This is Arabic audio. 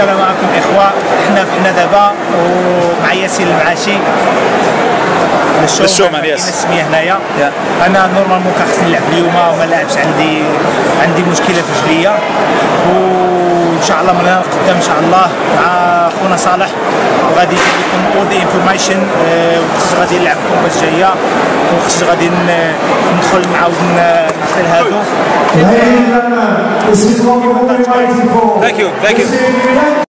السلام عليكم اخوه. حنا دابا ومع ياسين المعاشي للشومان ياس السميه هنايا. انا نورمالمون كان خصني نلعب اليوم وما لعبش، عندي مشكله في رجليا، وان شاء الله من هنا لقدام ان شاء الله مع خونا صالح وغادي يجيب لكم اول ذا انفورميشن، وخص غادي نلعب الكومبات الجايه، وخص غادي ندخل نعاود نعطي لهادو. Thank you.